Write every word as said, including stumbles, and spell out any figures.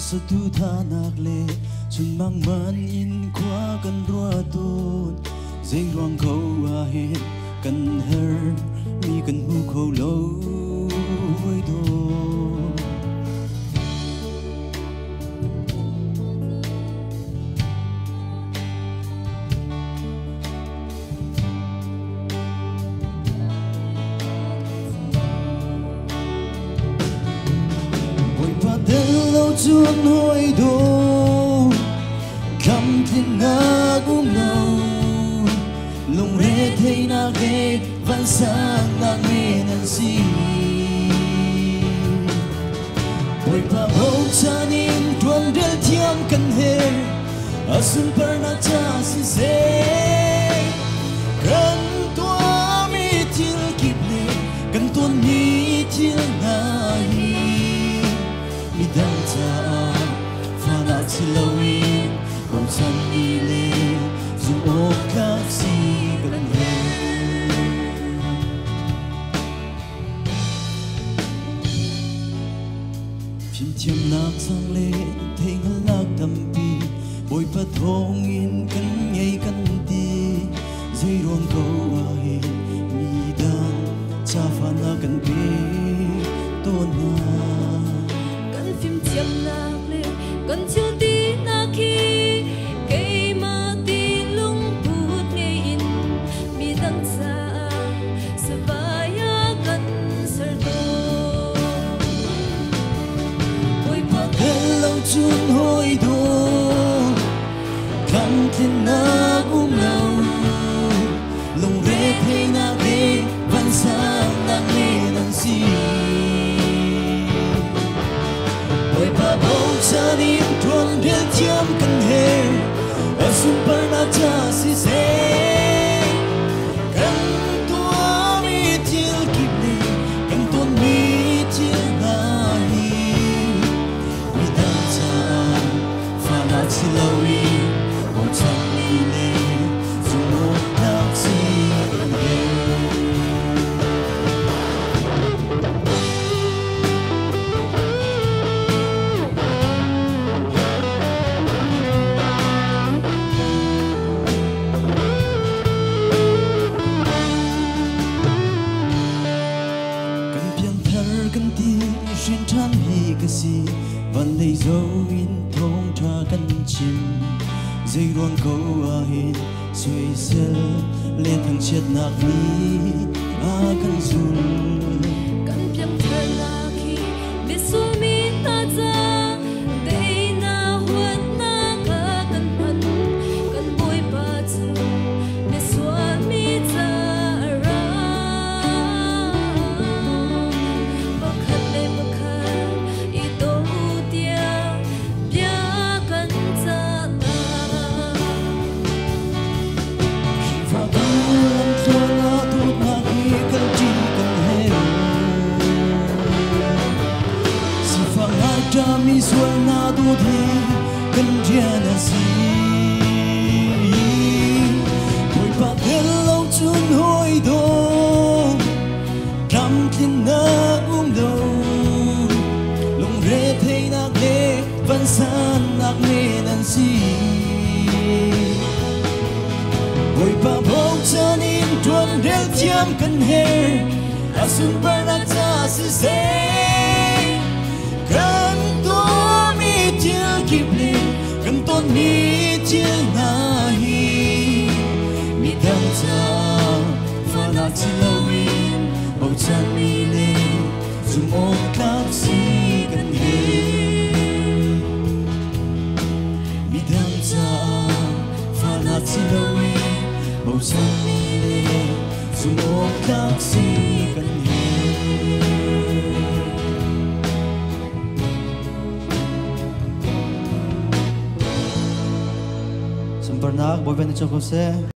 sa tu tha nak le chun mang man in khwa kan rua tun zeng ruang khâu a he kan her mi kan hu khâu lo hoi do chuan hoi do kam tin na gum no lung re thei na ge van sang na me nan si boy pa ho chanin tuan del thiam kan he asun par na cha si se kan tua mi til kip le kan tuan mi til na hi mi dang cha fa na chi lo in bom san ni le zu o ka si kan he phim thiam nak sang le thei ngal nak tam pi boi pa thong in kan ngei kan ti zai ron ko a he mi dang cha fa na kan pe to na phim chiêm nạc lệ cần chiêu tí na khi cây mà tí lung phút nghe in mi đăng xa sa vaya cần sar do oi pa hello chun hoi do kam tin na um no lung re thei na ge van sang na me nan si chanin tuan del thiam kan he asun par na cha si se kan tua mi til kip le kan tuan mi til na hi mi da cha fa na si lo wi o chan mi le zu mo na si kan he kan ti shin than hi ka si van lei zo in thong tha kan chim zai ruang ko a hi sui sel le thang chet nak ni a kan zul kan piam thar na khi mi su mi ta cha dei na huat na ka kan pan kan boi pa chu mi swa mi cha ra mi sual na du thi kan dia na si boy pa hello chun hoi do kam tin na um do lung re thei na ge van san nak me nan si boy pa bong chanin tuan del thiam kan he asun par na cha si se kan kip le kan ton mi til na hi mi dang cha fa na chi lo in bo chan mi le zu mo klap si kan he mi dang cha fa na chi lo in bo chan mi le zu mo klap si kan he Bernak, boy band ni Jose.